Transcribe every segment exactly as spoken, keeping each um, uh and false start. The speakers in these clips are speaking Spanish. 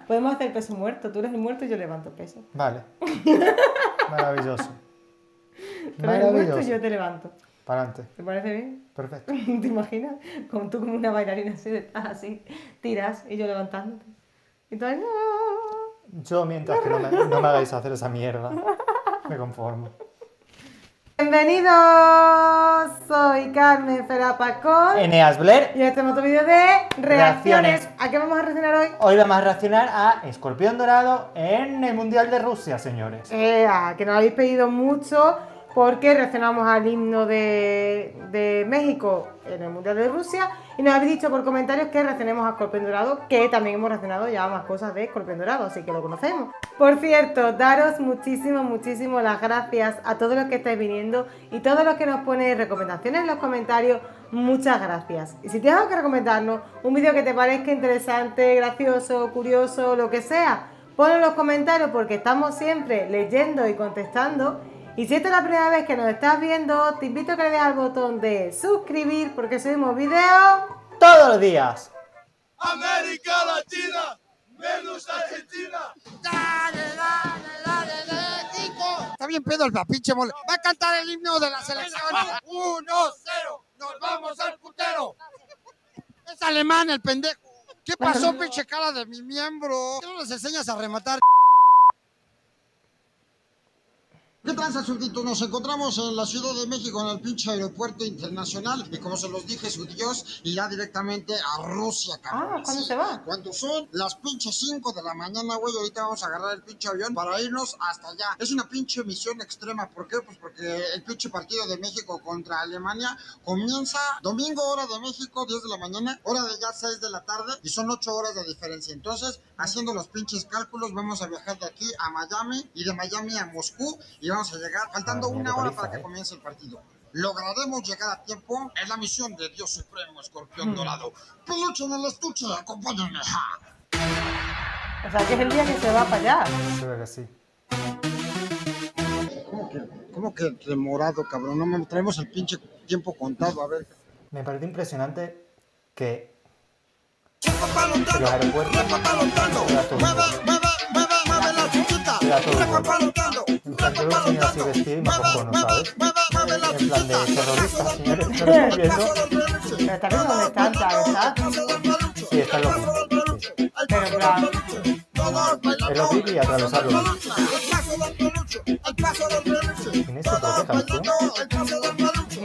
Podemos hacer peso muerto. Tú eres el muerto y yo levanto peso. Vale. Maravilloso. Tú eres el muerto y yo te levanto. Para adelante. ¿Te parece bien? Perfecto. ¿Te imaginas? Como tú como una bailarina así, estás así, tiras y yo levantándote. Y tú ahí... Yo, mientras que no me, no me hagáis hacer esa mierda, me conformo. Bienvenidos, soy Carmen Ferapacón Eneas Blair. y este es otro vídeo de reacciones. Reacciones. ¿A qué vamos a reaccionar hoy? Hoy vamos a reaccionar a Escorpión Dorado en el Mundial de Rusia, señores. Eh, que nos habéis pedido mucho porque reaccionamos al himno de, de México en el Mundial de Rusia y nos habéis dicho por comentarios que reaccionemos a Escorpión Dorado, que también hemos reaccionado ya a más cosas de Escorpión Dorado, así que lo conocemos. Por cierto, daros muchísimo, muchísimo las gracias a todos los que estáis viniendo y todos los que nos ponéis recomendaciones en los comentarios. Muchas gracias. Y si tienes que recomendarnos un vídeo que te parezca interesante, gracioso, curioso, lo que sea, ponlo en los comentarios porque estamos siempre leyendo y contestando. Y si esta es la primera vez que nos estás viendo, te invito a que le des al botón de suscribir porque subimos vídeos Todos los días. América Latina, menos Argentina. Dale, dale, dale, México. Está bien pedo el pinche mole. Va a cantar el himno de la selección. uno cero, nos vamos al putero. Es alemán el pendejo. ¿Qué pasó, pinche cara de mi miembro? ¿Qué no les enseñas a rematar? ¿Qué tranza, súbditos? Nos encontramos en la Ciudad de México, en el pinche aeropuerto internacional. Y como se los dije, su Dios irá directamente a Rusia, cabrón. Ah, ¿cuándo se va? Cuando son las pinches cinco de la mañana, güey, ahorita vamos a agarrar el pinche avión para irnos hasta allá. Es una pinche misión extrema. ¿Por qué? Pues porque el pinche partido de México contra Alemania comienza domingo, hora de México, diez de la mañana, hora de ya seis de la tarde, y son ocho horas de diferencia. Entonces, haciendo los pinches cálculos, vamos a viajar de aquí a Miami y de Miami a Moscú y vamos a llegar faltando una hora para que comience el partido. ¿Lograremos llegar a tiempo? Es la misión de Dios Supremo, Escorpión Dorado. Peluche en el estuche, acompáñenme. O sea, que es el día que se va para allá. Se ve que sí. ¿Cómo que, cómo que demorado, cabrón? No me traemos el pinche tiempo contado, a ver. Me parece impresionante que En los aeropuertos era todo. Era todo. En plan, yo veo un señor así vestido y me acojono, ¿sabes? En plan de terroristas, señores, ¿no lo estoy viendo? Pero está viendo dónde están, ¿sabes? Sí, está loco. Sí. Pero en plan... Es lo pipi y atravesarlo. ¿Quién es ese proteja tú?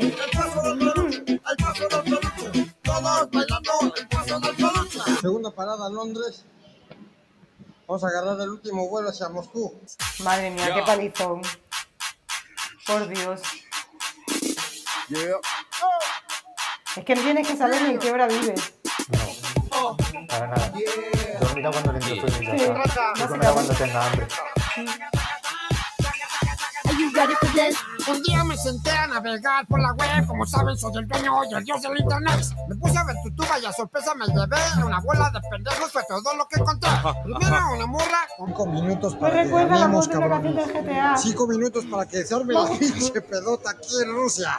Segunda parada, Londres. Vamos a agarrar el último vuelo hacia Moscú. Madre mía, qué palizón. Por Dios. Yeah. Es que no tienes que saber ni en qué hora vives. No, para nada. Dormirá cuando le entro sueño y ya está. Y comerá cuando tenga hambre. Un día me senté a navegar por la web, como saben soy el dueño y el dios del internet. Me puse a ver tu tuba y a sorpresa me llevé una bola de pendejos, fue todo lo que encontré. Primero una morra. Cinco minutos Me para que recuerda a la ganemos, voz de una canción del G T A. Cinco minutos para que se arme la pinche pedota aquí en Rusia.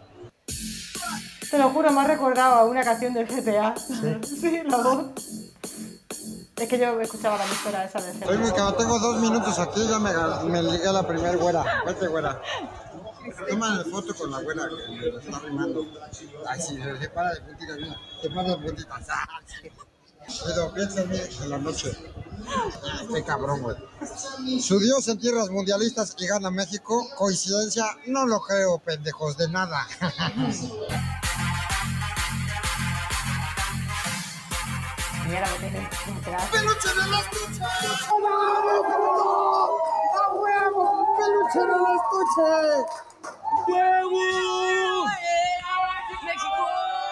Te lo juro, me ha recordado a una canción del G T A. Sí, sí, la voz. Es que yo escuchaba la emisora esa de G T A. Soy muy cabrón, tengo dos minutos aquí, ya me, me ligué a la primer güera. Vete, güera. Tómale foto con la güera que me lo está rimando. Ay, sí, se para de puntitas, mira. Se para de puntitas. Pero piensa en mí en la noche. Este cabrón, güey. Su Dios en tierras mundialistas y gana México. ¿Coincidencia? No lo creo, pendejos, de nada. Mira lo que tiene un traje. ¡Peluche en el estuche! ¡A huevo! ¡Peluche en el estuche! ¡Diego! ¡México!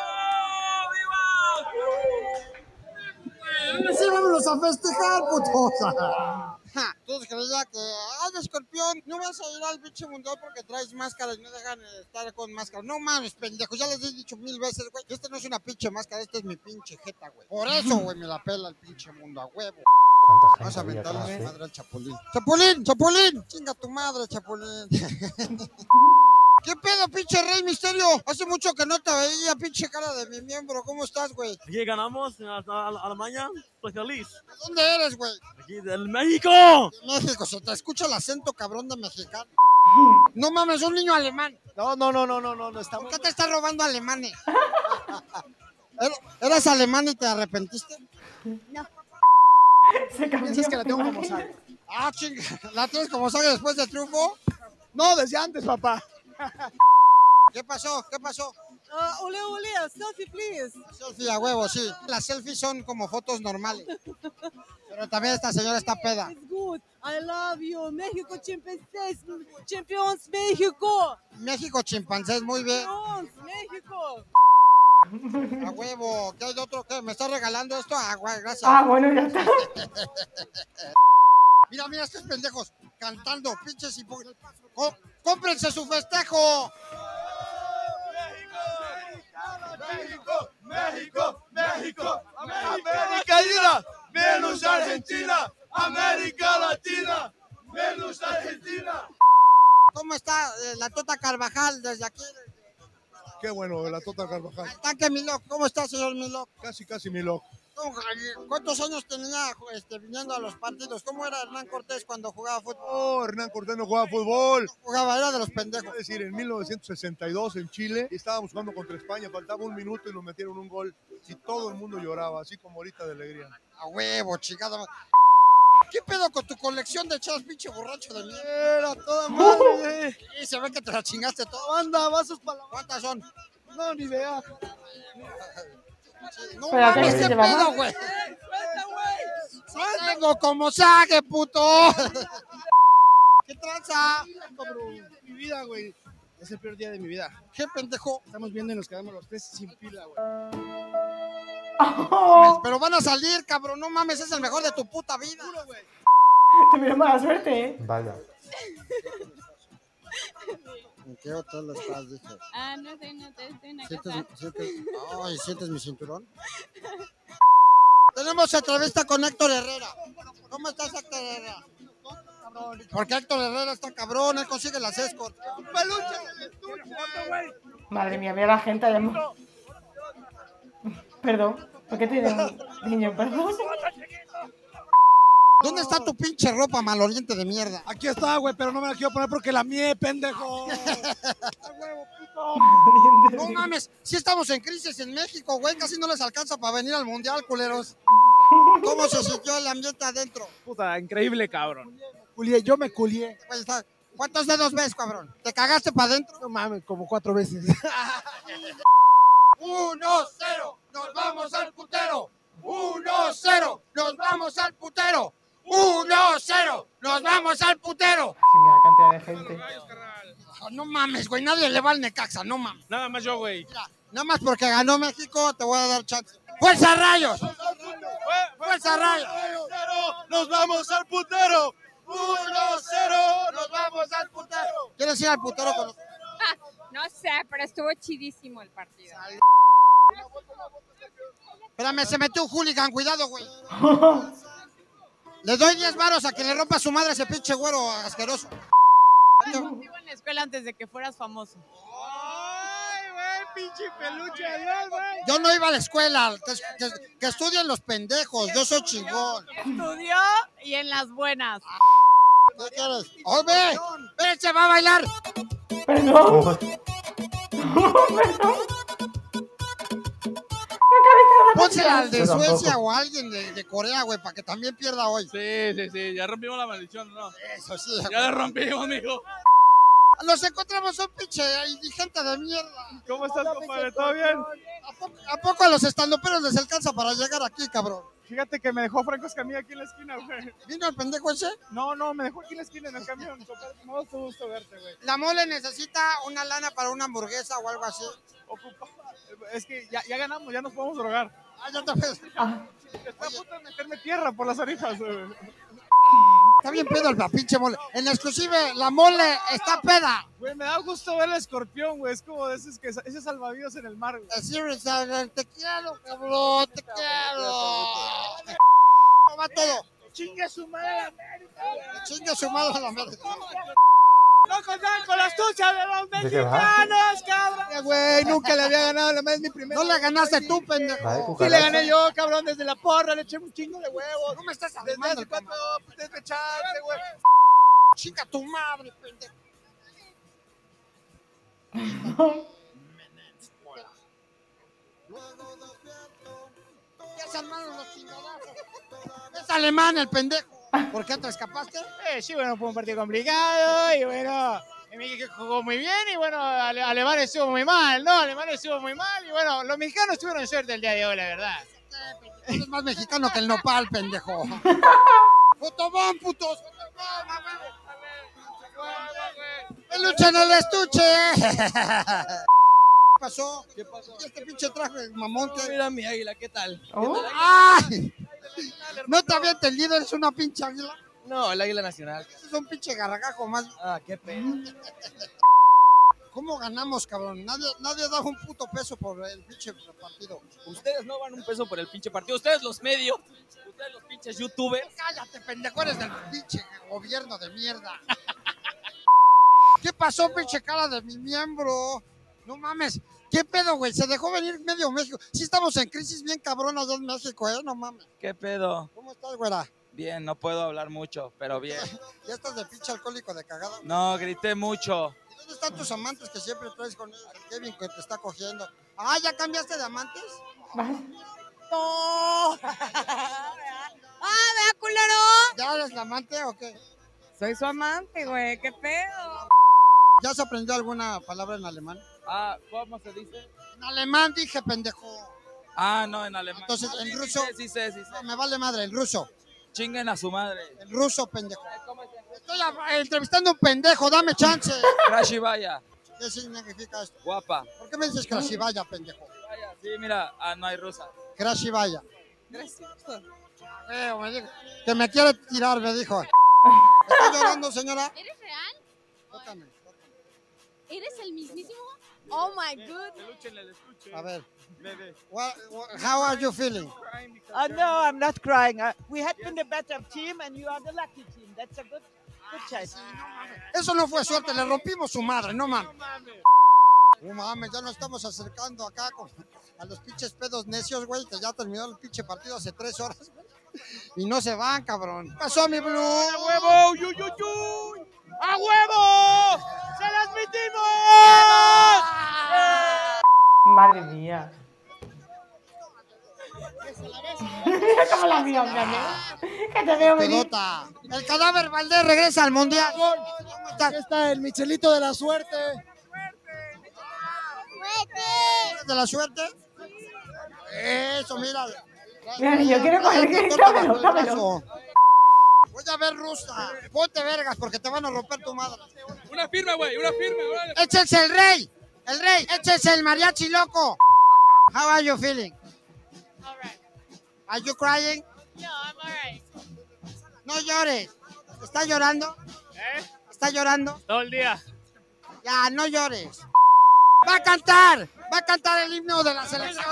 ¡Viva! ¡Sí, vámonos a festejar, putos! Ja, todos creían que, ay, Escorpión, no vas a ir al pinche mundial porque traes máscara y no dejan estar con máscara. No mames, pendejo, ya les he dicho mil veces, güey, que esta no es una pinche máscara, esta es mi pinche jeta, güey. Por eso, güey, me la pela el pinche mundo, a huevo. ¿Cuánta Vas a gente había aventarle a atrás, su eh? madre al Chapulín. ¡Chapulín, Chapulín! ¡Chinga tu madre, Chapulín! ¿Qué pedo, pinche Rey Misterio? Hace mucho que no te veía, pinche cara de mi miembro. ¿Cómo estás, güey? Aquí ganamos a, a, a Alemania, estoy feliz. ¿De dónde eres, güey? Aquí del México. De México, se te escucha el acento cabrón de mexicano. No mames, un niño alemán. No, no, no, no, no, no, no ¿Por estamos. qué te estás robando alemanes? ¿Er- ¿Eres alemán y te arrepentiste? Se cambió. Piensas que la tengo como saga. Ah, chinga. ¿La tienes como saga después del triunfo? No, desde antes, papá. ¿Qué pasó? ¿Qué pasó? Uh, ole, ole, selfie, please. Selfie a huevo, sí. Las selfies son como fotos normales. Pero también esta señora está peda. It's good. I love you. México, chimpancés. Champions, México. México chimpancés, muy bien. Champions, México. A huevo. ¿Qué hay de otro? ¿Qué? ¿Me estás regalando esto? Ah, güey, gracias. Ah, bueno, ya está. Mira, mira, estos pendejos cantando, pinches hipócritas. ¡Có- ¡Cómprense su festejo! México, México, México, América Latina, menos Argentina, América Latina, menos Argentina. ¿Cómo está eh, la Tota Carvajal desde aquí? Qué bueno, la Tota Carvajal. Al tanque Miloc. ¿Cómo está, señor Miloc? Casi, casi mi loco. ¿Cómo- ¿Cuántos años tenía este, viniendo a los partidos? ¿Cómo era Hernán Cortés cuando jugaba fútbol? Oh, Hernán Cortés no jugaba fútbol. Jugaba, era de los pendejos. Es decir, en mil novecientos sesenta y dos en Chile, estábamos jugando contra España, faltaba un minuto y nos metieron un gol. Y todo el mundo lloraba, así como ahorita de alegría. A huevo, chingada. madre. ¿Qué pedo con tu colección de chavos, pinche borracho de mierda? Era toda madre. Y se ve que te la chingaste todo. Anda, vasos para la... ¿Cuántas son? No, ni idea. No Pero ¿a qué mames, se qué lleva pedo, más? güey. Tengo como saque, puto. ¿Qué tranza? Cabrón, mi vida, güey. Es el peor día de mi vida. ¿Qué pendejo? Estamos viendo y nos quedamos los tres sin pila, güey. Oh, Pero van a salir, cabrón. No mames, es el mejor de tu puta vida. te miro mala suerte, ¿eh? Vaya. ¿En qué hotel estás? Dije. Ah, no sé, no sé, estoy en la ¿Sientes, casa. sientes, ay, ¿sientes mi cinturón? Tenemos entrevista con Héctor Herrera. ¿Cómo estás, Héctor Herrera? Porque Héctor Herrera está cabrón, él consigue las escorts. Madre mía, mira la gente allá. Perdón, ¿por qué tiene un niño? Perdón. ¿Dónde está tu pinche ropa maloriente de mierda? Aquí está, güey, pero no me la quiero poner porque la mía, pendejo. No mames, sí estamos en crisis en México, güey, casi no les alcanza para venir al mundial, culeros. ¿Cómo se sintió el ambiente adentro? Puta, increíble, cabrón. Culié, yo me culié. Pues está- ¿Cuántos dedos ves, cabrón? ¿Te cagaste para adentro? No mames, como cuatro veces. uno cero, nos vamos al putero. uno cero, nos vamos al putero. uno cero, nos vamos al putero. Sí, mira la cantidad de gente. Ah, no mames, güey, nadie le va al Necaxa, no mames. Nada más yo, güey. Mira, nada más porque ganó México, te voy a dar chance. ¡Fuerza, Rayos! ¡Fuerza, Rayos! Nos vamos al putero. uno cero, nos vamos al putero. ¿Quieres ir al putero con los... No sé, pero estuvo chidísimo el partido. Espérame, se metió un hooligan, cuidado, güey. Le doy diez varos a que le rompa su madre a ese pinche güero asqueroso. Contigo en la escuela antes de que fueras famoso. Ay, güey, pinche peluche, adiós, güey. Yo no iba a la escuela, que, que- que estudien los pendejos, yo soy chingón. Estudió y en las buenas. ¿Qué quieres? ¡Oye! ¡Espérense, va a bailar! Perdón. Oh, Perdón. Pónsela al de Yo tampoco. Suecia o a alguien de, de Corea, güey, para que también pierda hoy. Sí, sí, sí, ya rompimos la maldición, ¿no? Eso sí. Ya la rompimos, mijo. Los encontramos un pinche indigente de mierda. ¿Cómo estás, compadre? ¿Todo bien? ¿A poco, a poco a los estandoperos les alcanza para llegar aquí, cabrón? Fíjate que me dejó Franco Escamilla aquí en la esquina, güey. ¿Vino el pendejo ese? No, no, me dejó aquí en la esquina en el camión. Compadre, me da mucho gusto verte, güey. La mole necesita una lana para una hamburguesa o algo así. Ocupa. Es que ya, ya ganamos, ya nos podemos drogar. Ah, ya te ves. Ah, Está a punto de meterme tierra por las orejas, güey. Está bien pedo el pinche mole. En exclusive, la mole está peda. Güey, me da gusto ver el escorpión, güey. Es como de esos que ese salvavidas en el mar, güey. Así, te quiero, cabrón, te quiero. ¿Cómo va todo? Chingue su madre América, güey. Chingue su madre a la América. ¡Loco, dan con las tuchas de los ¿De qué va? mexicanos, cabrón! Güey, nunca le había ganado, la más es mi primera. No le ganaste tú, pendejo. Va de Sí le cucaracha. gané yo, cabrón, desde la porra, le eché un chingo de huevos. No me estás Desde animando, hace cuatro, pues desde chance, güey. Chica tu madre, pendejo. Ya se armaron los chingadazos. Es alemán el pendejo. ¿Por qué te escapaste? Eh, sí, bueno, fue un partido complicado y bueno, en México jugó muy bien y bueno, Ale- Alemania estuvo muy mal, ¿no? Alemania estuvo muy mal y bueno, los mexicanos tuvieron suerte el día de hoy, la verdad. Eres más mexicano que el nopal, pendejo. ¡Fotobón, putos! ¡Peluche en el estuche! ¿Qué pasó? ¿Qué pasó? ¿Y este pinche traje mamón que...? Mira mi águila, ¿qué tal? Oh. ¡Ay! ¿No te había entendido? ¿Eres una pinche águila? No, el águila nacional. Es un pinche gargajo más. Ah, qué pena. ¿Cómo ganamos, cabrón? Nadie, nadie da un puto peso por el pinche partido. Ustedes no van un peso por el pinche partido. Ustedes los medios, ustedes los pinches youtubers. Cállate, pendejo, eres del pinche gobierno de mierda. ¿Qué pasó, pinche cara de mi miembro? No mames. ¿Qué pedo, güey? Se dejó venir medio México. Sí estamos en crisis bien cabrona allá en México, ¿eh? No mames. ¿Qué pedo? ¿Cómo estás, güera? Bien, no puedo hablar mucho, pero bien. ¿Ya estás de pinche alcohólico de cagada? No, grité mucho. ¿Y dónde están tus amantes que siempre traes con el Kevin que te está cogiendo? Ah, ¿ya cambiaste de amantes? ¡No! ¡Ah, vea, culero! ¿Ya eres la amante o qué? Soy su amante, güey. ¿Qué pedo? ¿Ya has aprendido alguna palabra en alemán? Ah, ¿cómo se dice? En alemán dije, pendejo. Ah, no, en alemán. Entonces, Ah, en sí, ruso. Sí, sí, sí, sí, sí. No, me vale madre, el ruso. Chinguen a su madre. El ruso, pendejo. Estoy a- entrevistando a un pendejo, dame chance. Crash y vaya. ¿Qué significa esto? Guapa. ¿Por qué me dices Crash y vaya, pendejo? Vaya, sí, mira. Ah, no hay rusa. Crash y vaya. Gracias. Feo, me dijo. Que me quiere tirar, me dijo. ¿Está llorando, señora? ¿Eres real? Tócame. ¿Eres el mismísimo? Oh my goodness. Peluche en el estuche. A ver. Bebé. What, what, how are you feeling? Uh, no, I'm not crying. Uh, we had been the better team and you are the lucky team. That's a good, good choice. Eso no fue suerte, le rompimos su madre, no mames. No mames, ya nos estamos acercando acá con, a los pinches pedos necios, güey, que ya terminó el pinche partido hace tres horas. Y no se van, cabrón. ¿Qué pasó, mi Blue? ¡A huevo! ¡Yu, yu, yu! ¡A huevo! ¡Se las metimos! Madre mía. Mira cómo la vio, hombre. Que te veo venir. Pedota. El cadáver Valdés regresa al mundial. Aquí está el Michelito de la suerte. ¿De la suerte? Eso, mira. Mira, yo quiero coger que dámelo, dámelo. Voy a ver, rusa. Ponte vergas porque te van a romper tu madre. Una firma, güey, una firma. órale. Échense el rey. El rey. Échense el mariachi loco. How are you feeling? All right. Are you crying? No, I'm all right. No llores. ¿Está llorando? ¿Eh? ¿Está llorando? Todo el día. Ya, no llores. Va a cantar. Va a cantar el himno de la selección.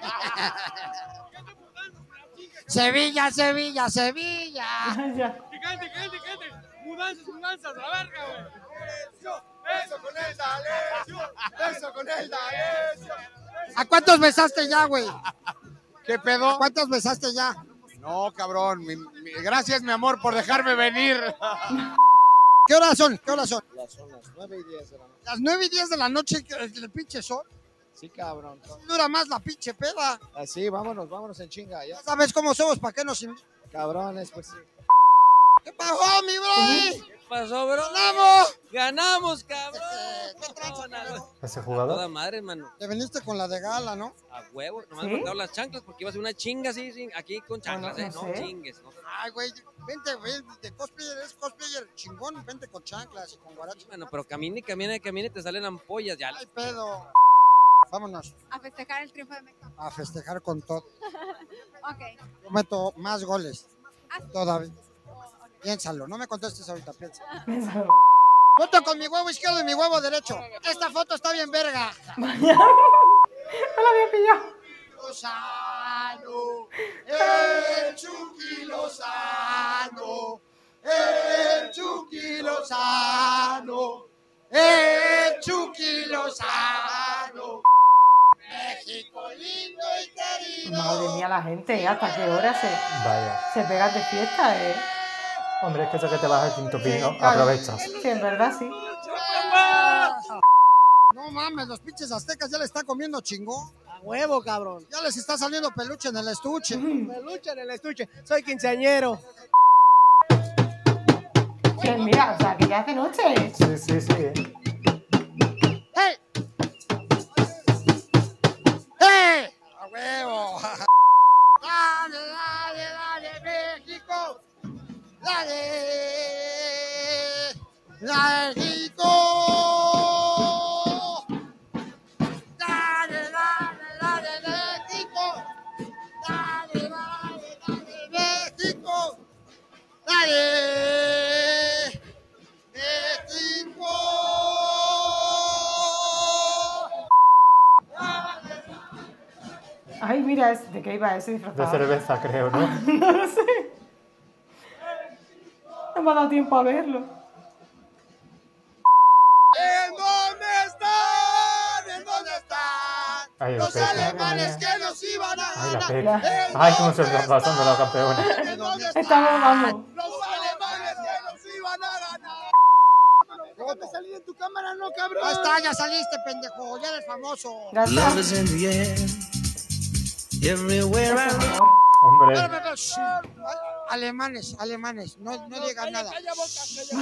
Sevilla, Sevilla, Sevilla. Ya. Que cante, que cante, que cante. Mudanzas, mudanzas, la verga, güey. Eso con el D'Alessio. Eso con el D'Alessio. ¿A cuántos besaste ya, güey? ¿Qué ¿A pedo? cuántos besaste ya? No, cabrón. mi- mi- gracias, mi amor, por dejarme venir. ¿Qué horas son? ¿Qué horas son? Las son las nueve y diez de la noche. Las nueve y diez de la noche, que el pinche sol. Sí, cabrón. Dura más la pinche peda. Así, vámonos, vámonos en chinga. Ya. Ya sabes cómo somos, ¿para qué nos invitan? Cabrones, pues sí. ¿Qué pasó, mi bro? ¿Qué pasó, bro? ¡Ganamos! ¡Ganamos, cabrón! ¿Qué tranza, culero? Ese Toda jugador. madre, hermano. Te viniste con la de gala, ¿no? A huevo, nomás ¿Sí? me faltaron las chanclas porque iba a ser una chinga así, sí, aquí con chanclas, no ¿eh? No sé. chingues, ¿no? Ay, güey, vente, güey, de cosplayer, es cosplayer chingón, vente con chanclas y con guarachi. Bueno, pero camine, camine, camine, te salen ampollas ya. Ay, pedo. Vámonos A festejar el triunfo de México. a festejar con todo. Ok. Prometo más goles. Todavía. Piénsalo, no me contestes ahorita, piensa. Foto con mi huevo izquierdo y mi huevo derecho. Esta foto está bien verga. Vaya. No la había pillado. Lozano, el Chucky Lozano, el Chucky Lozano. Lozano, el Chucky Lozano. México lindo y querido. Madre mía, la gente, ¿eh? ¿Hasta qué hora se, Vaya. se pegan de fiesta, eh? Hombre, es que eso que te vas al quinto pino, Sí, claro. aprovechas. Sí, en verdad, sí. No mames, los pinches aztecas ya le están comiendo chingón. A huevo, cabrón. Ya les está saliendo peluche en el estuche. Peluche en el estuche. Soy quinceañero. Que mira, o sea, que ya hace noche. Sí, sí, sí. ¿eh? ¡Hey! ¡Hey! ¡A huevo! ¡Dale, dale, dale, México! ¡Dale! ¡Dale, México! ¡Dale, dale, dale, México! ¡Dale, dale, dale, México! ¡Dale! ¡México! Ay, mira, es- ¿de qué iba ese De disfrazado? cerveza, creo, ¿no? No lo sé. No me ha dado tiempo a verlo. ¿En dónde están? ¿En dónde están? Ay, el Los pecho. alemanes que nos iban a Ay, la ganar. peca. ¿En Ay, cómo se dónde están pasando los campeones. ¿En dónde están? Estamos, vamos. Los alemanes que nos iban a ganar. Déjame salir en tu cámara, no, cabrón. Ahí está, ya saliste, pendejo. Ya eres famoso. Gracias. Hombre, Espérame, espérame, shh. Alemanes, alemanes. No, no digas nada. Calla boca, calla.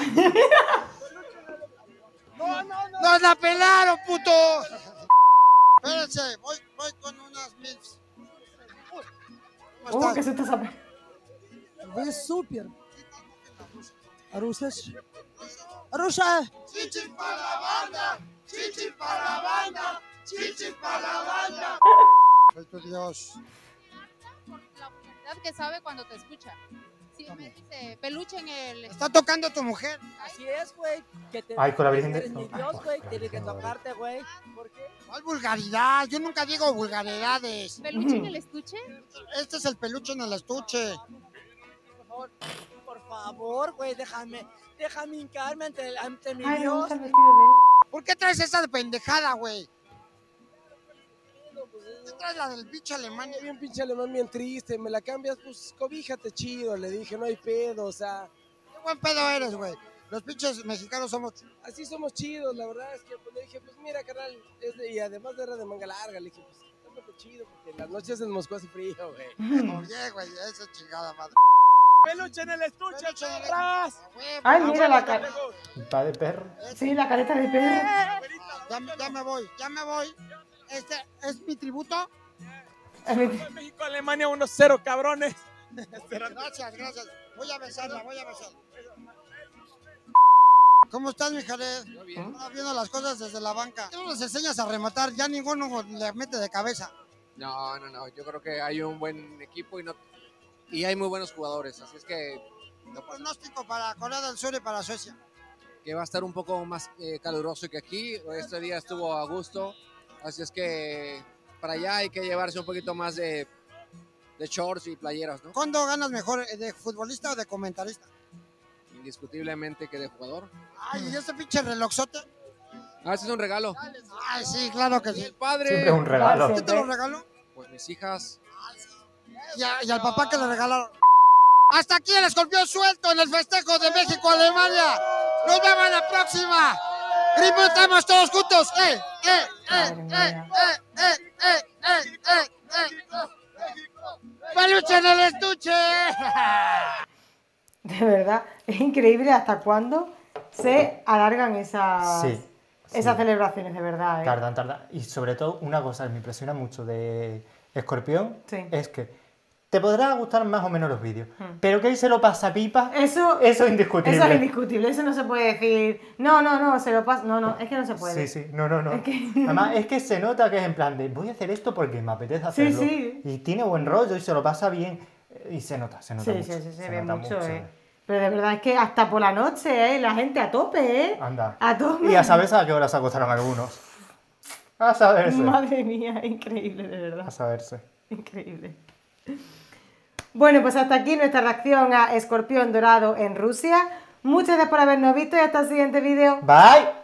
No, no, no. ¡Nos la pelaron, puto! Espérense, voy, voy con unas mils. ¿Cómo Uh, estás? que se te sabe. Вы супер. Арусаш. Аруша. Chichis para la banda, chichis para la banda, chichis para la banda. Soy tu Dios. Por la humanidad que sabe cuando te escucha. Sí, me dice peluche en el... Está tocando tu mujer. Así es, güey. Que te- Ay, con la Virgen de- Eres mi no, Dios, ay, güey. con la Tiene que Virgen de tocarte, güey. ¿Por qué? ¿Cuál vulgaridad? Yo nunca digo vulgaridades. ¿Peluche en el estuche? Este es el peluche en el estuche. Por favor, por favor, güey, déjame. Déjame hincarme ante, ante mi Ay, me Dios. gusta el vestido de él. ¿Por qué traes esa pendejada, güey? ¿Qué traes la del bicho Alemania? Bien pinche alemán, bien triste. Me la cambias, pues cobíjate chido. Le dije, no hay pedo, o sea. Qué buen pedo eres, güey. Los pinches mexicanos somos... Así somos chidos, la verdad es que pues, le dije, pues mira, carnal, es de- y además era de manga larga, le dije, pues, tápate chido, porque las noches en Moscú hace frío, güey. Oye, güey, esa chingada madre. Peluche en el estuche, Peluche en el- perras. Ay, mira la cara. va de perro. Sí, la careta de perro. Ya, me- ya me voy, ya me voy. Este es mi tributo. México, Alemania uno cero, cabrones. Gracias, gracias. Voy a besarla, voy a besarla. ¿Cómo estás, mi Jared? Estaba viendo las cosas desde la banca. Tú nos enseñas a rematar, ya ninguno le mete de cabeza. No, no, no. Yo creo que hay un buen equipo y no y hay muy buenos jugadores. Así es que, Un pronóstico para Corea del Sur y para Suecia. que va a estar un poco más eh, caluroso que aquí. Este día estuvo a gusto. Así es que para allá hay que llevarse un poquito más de, de shorts y playeras, ¿no? ¿Cuándo ganas mejor, de futbolista o de comentarista? Indiscutiblemente que de jugador. Ay, ¿y ese pinche relojzote? Ah, ese es un regalo. Ay, sí, claro que Y sí. el padre. Siempre es un regalo. ¿Quién te lo regaló? Pues mis hijas. Y, a- y al papá que le regalaron. Hasta aquí el escorpión suelto en el festejo de México-Alemania. Nos vemos en la próxima. Gritamos todos juntos. ¡Eh, eh, eh, Madre eh, mía. eh, eh, eh, eh, eh, eh! ¡Peluche en el estuche! De verdad, es increíble hasta cuándo se alargan esas, Sí, esas sí. celebraciones, de verdad. ¿eh? Tardan, tardan. Y sobre todo, una cosa que me impresiona mucho de Escorpión Sí. es que te podrán gustar más o menos los vídeos, Hmm. pero que él se lo pasa pipa, Eso, eso es indiscutible. eso es indiscutible, eso no se puede decir, no, no, no, se lo pasa, no, no, es que no se puede. Sí, sí, no, no, no. Es que- Además, es que se nota que es en plan de voy a hacer esto porque me apetece Sí, hacerlo. sí. Y tiene buen rollo y se lo pasa bien. Y se nota, se nota Sí, mucho. sí, sí, se, ve nota mucho, eh. Pero de verdad es que hasta por la noche, ¿eh? La gente a tope, ¿eh? Anda. A tope. Y a saber a qué hora se acostaron algunos. A saberse. Madre mía, increíble, de verdad. A saberse. Increíble. Bueno, pues hasta aquí nuestra reacción a Escorpión Dorado en Rusia. Muchas gracias por habernos visto y hasta el siguiente vídeo. Bye.